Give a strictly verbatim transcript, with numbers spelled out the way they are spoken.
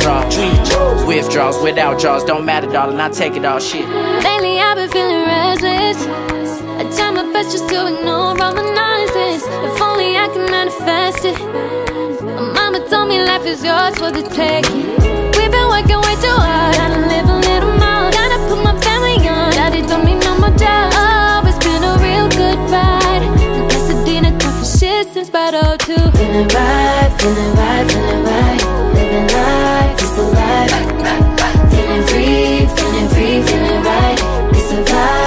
withdraw. Withdrawals without draws, don't matter, darling, I take it all, shit. Lately I've been feeling restless. I try my best just to ignore all the nonsense. If only I can manifest it. My mama told me life is yours for the taking. We've been working way too hard, gotta live a little more. Gotta put my family on, daddy don't need no more jobs. Oh, it's been a real good ride. In Pasadena, talking shit since about oh two. Feeling right, feeling right, feeling right. Living life, it's alive. Feeling free, feeling free, feeling right. It's a vibe.